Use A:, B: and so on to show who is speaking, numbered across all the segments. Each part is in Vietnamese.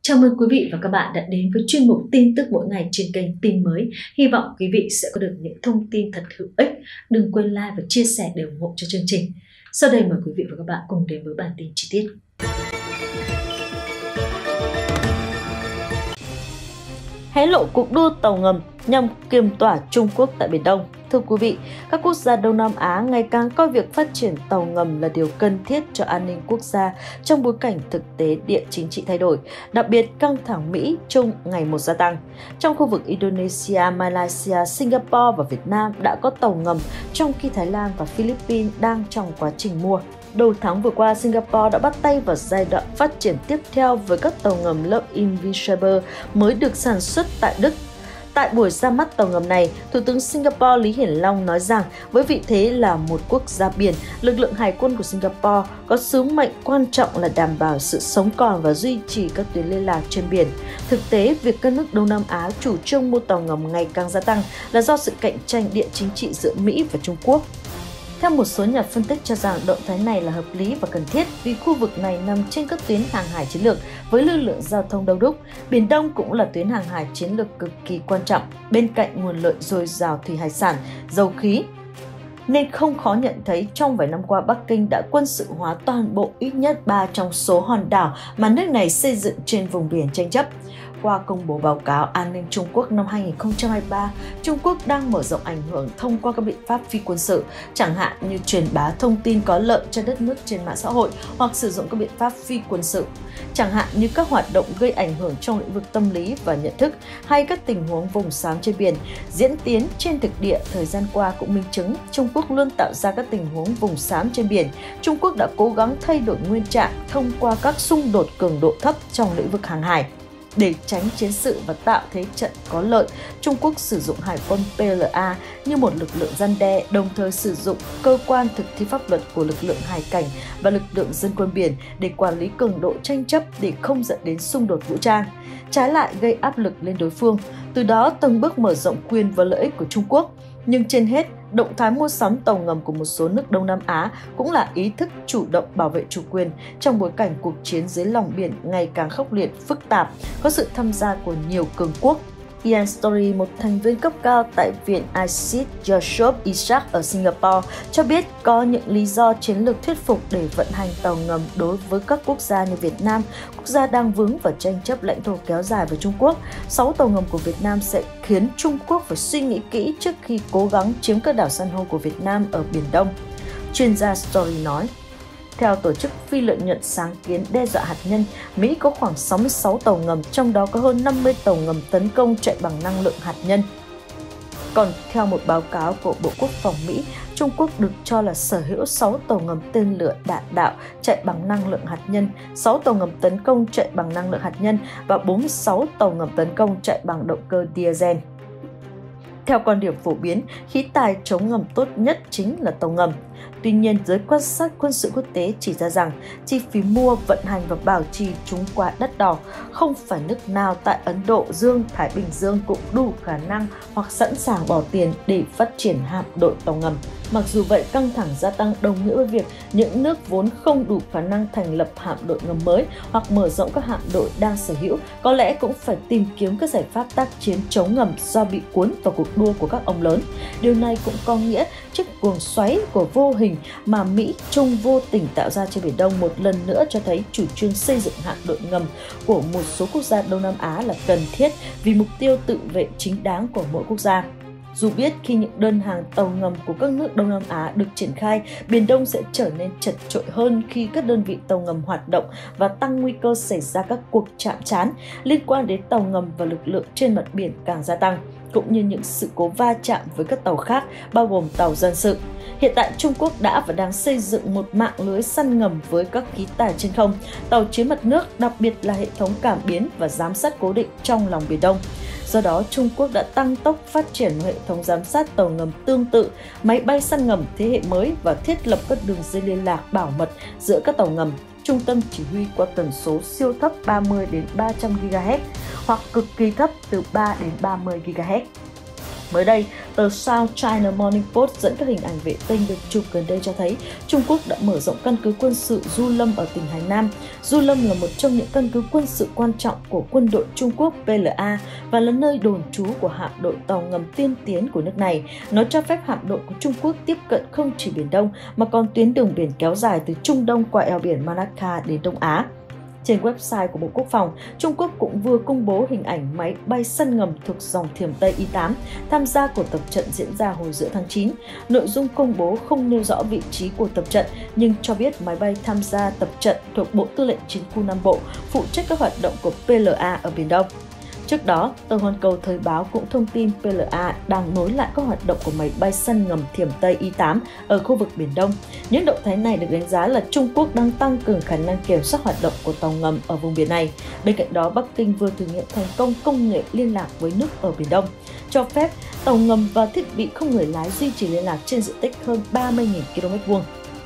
A: Chào mừng quý vị và các bạn đã đến với chuyên mục tin tức mỗi ngày trên kênh Tin Mới. Hy vọng quý vị sẽ có được những thông tin thật hữu ích. Đừng quên like và chia sẻ để ủng hộ cho chương trình. Sau đây mời quý vị và các bạn cùng đến với bản tin chi tiết.
B: Hé lộ cuộc đua tàu ngầm nhằm kiềm tỏa Trung Quốc tại Biển Đông. Thưa quý vị, các quốc gia Đông Nam Á ngày càng coi việc phát triển tàu ngầm là điều cần thiết cho an ninh quốc gia trong bối cảnh thực tế địa chính trị thay đổi, đặc biệt căng thẳng Mỹ-Trung ngày một gia tăng. Trong khu vực Indonesia, Malaysia, Singapore và Việt Nam đã có tàu ngầm, trong khi Thái Lan và Philippines đang trong quá trình mua. Đầu tháng vừa qua, Singapore đã bắt tay vào giai đoạn phát triển tiếp theo với các tàu ngầm lớp Invincible mới được sản xuất tại Đức. Tại buổi ra mắt tàu ngầm này, Thủ tướng Singapore Lý Hiển Long nói rằng với vị thế là một quốc gia biển, lực lượng hải quân của Singapore có sứ mệnh quan trọng là đảm bảo sự sống còn và duy trì các tuyến liên lạc trên biển. Thực tế, việc các nước Đông Nam Á chủ trương mua tàu ngầm ngày càng gia tăng là do sự cạnh tranh địa chính trị giữa Mỹ và Trung Quốc. Theo một số nhà phân tích cho rằng động thái này là hợp lý và cần thiết vì khu vực này nằm trên các tuyến hàng hải chiến lược với lưu lượng giao thông đông đúc. Biển Đông cũng là tuyến hàng hải chiến lược cực kỳ quan trọng bên cạnh nguồn lợi dồi dào thủy hải sản, dầu khí. Nên không khó nhận thấy trong vài năm qua Bắc Kinh đã quân sự hóa toàn bộ ít nhất 3 trong số hòn đảo mà nước này xây dựng trên vùng biển tranh chấp. Qua công bố báo cáo an ninh Trung Quốc năm 2023, Trung Quốc đang mở rộng ảnh hưởng thông qua các biện pháp phi quân sự, chẳng hạn như truyền bá thông tin có lợi cho đất nước trên mạng xã hội hoặc sử dụng các biện pháp phi quân sự, chẳng hạn như các hoạt động gây ảnh hưởng trong lĩnh vực tâm lý và nhận thức hay các tình huống vùng xám trên biển. Diễn tiến trên thực địa thời gian qua cũng minh chứng Trung Quốc luôn tạo ra các tình huống vùng xám trên biển. Trung Quốc đã cố gắng thay đổi nguyên trạng thông qua các xung đột cường độ thấp trong lĩnh vực hàng hải. Để tránh chiến sự và tạo thế trận có lợi, Trung Quốc sử dụng hải quân PLA như một lực lượng răn đe, đồng thời sử dụng cơ quan thực thi pháp luật của lực lượng hải cảnh và lực lượng dân quân biển để quản lý cường độ tranh chấp để không dẫn đến xung đột vũ trang, trái lại gây áp lực lên đối phương, từ đó từng bước mở rộng quyền và lợi ích của Trung Quốc. Nhưng trên hết, động thái mua sắm tàu ngầm của một số nước Đông Nam Á cũng là ý thức chủ động bảo vệ chủ quyền trong bối cảnh cuộc chiến dưới lòng biển ngày càng khốc liệt, phức tạp, có sự tham gia của nhiều cường quốc. Ian Story, một thành viên cấp cao tại Viện ICIS Joseph Isaac ở Singapore, cho biết có những lý do chiến lược thuyết phục để vận hành tàu ngầm đối với các quốc gia như Việt Nam, quốc gia đang vướng vào tranh chấp lãnh thổ kéo dài với Trung Quốc. 6 tàu ngầm của Việt Nam sẽ khiến Trung Quốc phải suy nghĩ kỹ trước khi cố gắng chiếm các đảo san hô của Việt Nam ở Biển Đông. Chuyên gia Story nói. Theo tổ chức phi lợi nhuận sáng kiến đe dọa hạt nhân, Mỹ có khoảng 66 tàu ngầm, trong đó có hơn 50 tàu ngầm tấn công chạy bằng năng lượng hạt nhân. Còn theo một báo cáo của Bộ Quốc phòng Mỹ, Trung Quốc được cho là sở hữu 6 tàu ngầm tên lửa đạn đạo chạy bằng năng lượng hạt nhân, 6 tàu ngầm tấn công chạy bằng năng lượng hạt nhân và 46 tàu ngầm tấn công chạy bằng động cơ diesel. Theo quan điểm phổ biến, khí tài chống ngầm tốt nhất chính là tàu ngầm. Tuy nhiên, giới quan sát quân sự quốc tế chỉ ra rằng chi phí mua, vận hành và bảo trì chúng quá đắt đỏ. Không phải nước nào tại Ấn Độ Dương, Thái Bình Dương cũng đủ khả năng hoặc sẵn sàng bỏ tiền để phát triển hạm đội tàu ngầm. Mặc dù vậy, căng thẳng gia tăng đồng nghĩa với việc những nước vốn không đủ khả năng thành lập hạm đội ngầm mới hoặc mở rộng các hạm đội đang sở hữu có lẽ cũng phải tìm kiếm các giải pháp tác chiến chống ngầm do bị cuốn vào cuộc đua của các ông lớn. Điều này cũng có nghĩa chiếc guồng xoáy của vô hình mà Mỹ Trung vô tình tạo ra trên Biển Đông một lần nữa cho thấy chủ trương xây dựng hạm đội ngầm của một số quốc gia Đông Nam Á là cần thiết vì mục tiêu tự vệ chính đáng của mỗi quốc gia. Dù biết khi những đơn hàng tàu ngầm của các nước Đông Nam Á được triển khai, Biển Đông sẽ trở nên chật chội hơn khi các đơn vị tàu ngầm hoạt động và tăng nguy cơ xảy ra các cuộc chạm trán liên quan đến tàu ngầm và lực lượng trên mặt biển càng gia tăng, cũng như những sự cố va chạm với các tàu khác, bao gồm tàu dân sự. Hiện tại, Trung Quốc đã và đang xây dựng một mạng lưới săn ngầm với các khí tài trên không, tàu chiến mặt nước, đặc biệt là hệ thống cảm biến và giám sát cố định trong lòng Biển Đông. Do đó, Trung Quốc đã tăng tốc phát triển hệ thống giám sát tàu ngầm tương tự, máy bay săn ngầm thế hệ mới và thiết lập các đường dây liên lạc bảo mật giữa các tàu ngầm, trung tâm chỉ huy qua tần số siêu thấp 30 đến 300 GHz hoặc cực kỳ thấp từ 3 đến 30 GHz. Mới đây, tờ South China Morning Post dẫn các hình ảnh vệ tinh được chụp gần đây cho thấy Trung Quốc đã mở rộng căn cứ quân sự Du Lâm ở tỉnh Hải Nam. Du Lâm là một trong những căn cứ quân sự quan trọng của quân đội Trung Quốc PLA và là nơi đồn trú của hạm đội tàu ngầm tiên tiến của nước này. Nó cho phép hạm đội của Trung Quốc tiếp cận không chỉ Biển Đông mà còn tuyến đường biển kéo dài từ Trung Đông qua eo biển Malacca đến Đông Á. Trên website của Bộ Quốc phòng, Trung Quốc cũng vừa công bố hình ảnh máy bay săn ngầm thuộc dòng Thiểm Tây Y-8 tham gia cuộc tập trận diễn ra hồi giữa tháng 9. Nội dung công bố không nêu rõ vị trí của tập trận, nhưng cho biết máy bay tham gia tập trận thuộc Bộ Tư lệnh Chiến khu Nam Bộ, phụ trách các hoạt động của PLA ở Biển Đông. Trước đó, tờ Hoàn Cầu Thời báo cũng thông tin PLA đang nối lại các hoạt động của máy bay săn ngầm Thiểm Tây Y-8 ở khu vực Biển Đông. Những động thái này được đánh giá là Trung Quốc đang tăng cường khả năng kiểm soát hoạt động của tàu ngầm ở vùng biển này. Bên cạnh đó, Bắc Kinh vừa thử nghiệm thành công công nghệ liên lạc với nước ở Biển Đông, cho phép tàu ngầm và thiết bị không người lái duy trì liên lạc trên diện tích hơn 30.000 km².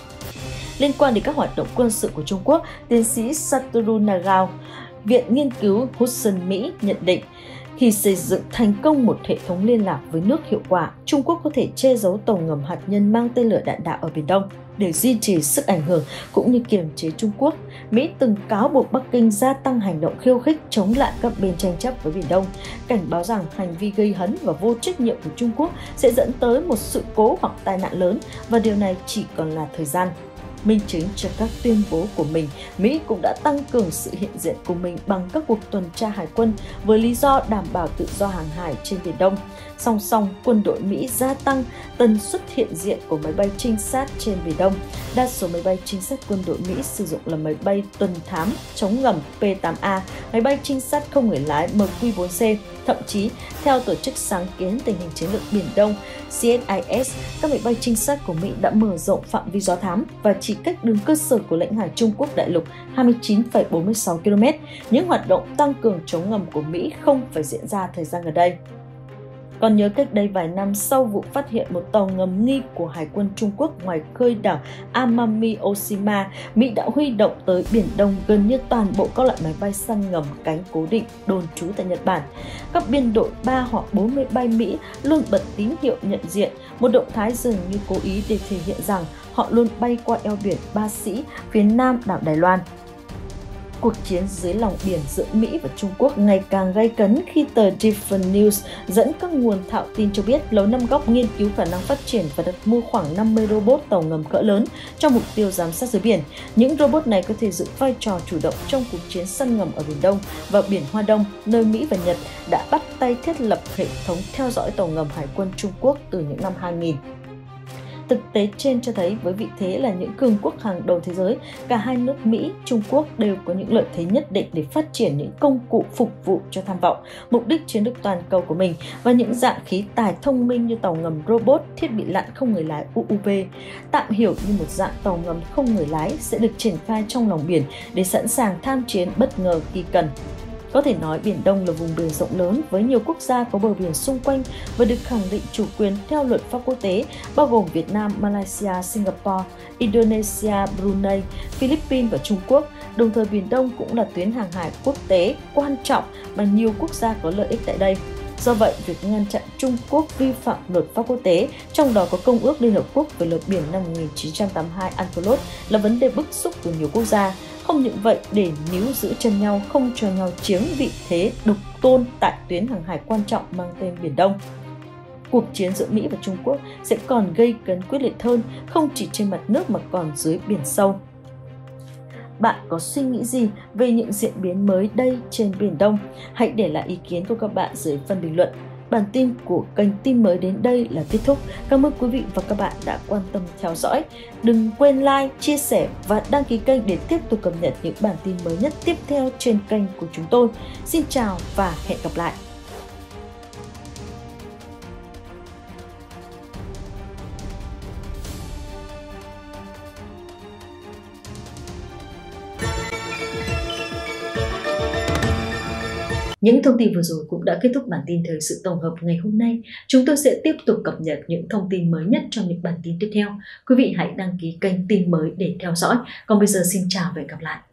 B: Liên quan đến các hoạt động quân sự của Trung Quốc, tiến sĩ Satoru Nagao, Viện Nghiên cứu Hudson, Mỹ nhận định, khi xây dựng thành công một hệ thống liên lạc với nước hiệu quả, Trung Quốc có thể che giấu tàu ngầm hạt nhân mang tên lửa đạn đạo ở Biển Đông để duy trì sức ảnh hưởng cũng như kiềm chế Trung Quốc. Mỹ từng cáo buộc Bắc Kinh gia tăng hành động khiêu khích chống lại các bên tranh chấp với Biển Đông, cảnh báo rằng hành vi gây hấn và vô trách nhiệm của Trung Quốc sẽ dẫn tới một sự cố hoặc tai nạn lớn và điều này chỉ còn là thời gian. Minh chứng cho các tuyên bố của mình, Mỹ cũng đã tăng cường sự hiện diện của mình bằng các cuộc tuần tra hải quân với lý do đảm bảo tự do hàng hải trên Biển Đông. Song song, quân đội Mỹ gia tăng tần suất hiện diện của máy bay trinh sát trên Biển Đông. Đa số máy bay trinh sát quân đội Mỹ sử dụng là máy bay tuần thám chống ngầm P-8A, máy bay trinh sát không người lái MQ-4C. Thậm chí, theo Tổ chức Sáng kiến Tình hình Chiến lược Biển Đông CSIS, các máy bay trinh sát của Mỹ đã mở rộng phạm vi gió thám và chỉ cách đường cơ sở của lãnh hải Trung Quốc đại lục 29,46 km. Những hoạt động tăng cường chống ngầm của Mỹ không phải diễn ra thời gian gần đây. Còn nhớ cách đây vài năm, sau vụ phát hiện một tàu ngầm nghi của Hải quân Trung Quốc ngoài khơi đảo Amami Oshima, Mỹ đã huy động tới Biển Đông gần như toàn bộ các loại máy bay săn ngầm cánh cố định đồn trú tại Nhật Bản. Các biên đội 3 hoặc 4 máy bay Mỹ luôn bật tín hiệu nhận diện, một động thái dường như cố ý để thể hiện rằng họ luôn bay qua eo biển Ba Sĩ, phía nam đảo Đài Loan. Cuộc chiến dưới lòng biển giữa Mỹ và Trung Quốc ngày càng gay cấn khi tờ Different News dẫn các nguồn thạo tin cho biết Lầu Năm Góc nghiên cứu khả năng phát triển và đặt mua khoảng 50 robot tàu ngầm cỡ lớn cho mục tiêu giám sát dưới biển. Những robot này có thể giữ vai trò chủ động trong cuộc chiến săn ngầm ở Biển Đông và Biển Hoa Đông, nơi Mỹ và Nhật đã bắt tay thiết lập hệ thống theo dõi tàu ngầm Hải quân Trung Quốc từ những năm 2000. Thực tế trên cho thấy với vị thế là những cường quốc hàng đầu thế giới, cả hai nước Mỹ, Trung Quốc đều có những lợi thế nhất định để phát triển những công cụ phục vụ cho tham vọng, mục đích chiến lược toàn cầu của mình và những dạng khí tài thông minh như tàu ngầm robot, thiết bị lặn không người lái UUV, tạm hiểu như một dạng tàu ngầm không người lái sẽ được triển khai trong lòng biển để sẵn sàng tham chiến bất ngờ khi cần. Có thể nói Biển Đông là vùng biển rộng lớn với nhiều quốc gia có bờ biển xung quanh và được khẳng định chủ quyền theo luật pháp quốc tế, bao gồm Việt Nam, Malaysia, Singapore, Indonesia, Brunei, Philippines và Trung Quốc. Đồng thời Biển Đông cũng là tuyến hàng hải quốc tế quan trọng mà nhiều quốc gia có lợi ích tại đây. Do vậy, việc ngăn chặn Trung Quốc vi phạm luật pháp quốc tế, trong đó có Công ước Liên Hợp Quốc về luật biển năm 1982 UNCLOS là vấn đề bức xúc của nhiều quốc gia. Không những vậy, để níu giữ chân nhau không cho nhau chiếm vị thế độc tôn tại tuyến hàng hải quan trọng mang tên Biển Đông. Cuộc chiến giữa Mỹ và Trung Quốc sẽ còn gây cấn quyết liệt hơn, không chỉ trên mặt nước mà còn dưới biển sâu. Bạn có suy nghĩ gì về những diễn biến mới đây trên Biển Đông? Hãy để lại ý kiến của các bạn dưới phần bình luận. Bản tin của kênh Tin Mới đến đây là kết thúc. Cảm ơn quý vị và các bạn đã quan tâm theo dõi. Đừng quên like, chia sẻ và đăng ký kênh để tiếp tục cập nhật những bản tin mới nhất tiếp theo trên kênh của chúng tôi. Xin chào và hẹn gặp lại!
A: Những thông tin vừa rồi cũng đã kết thúc bản tin thời sự tổng hợp ngày hôm nay. Chúng tôi sẽ tiếp tục cập nhật những thông tin mới nhất trong những bản tin tiếp theo. Quý vị hãy đăng ký kênh Tin Mới để theo dõi. Còn bây giờ xin chào và hẹn gặp lại.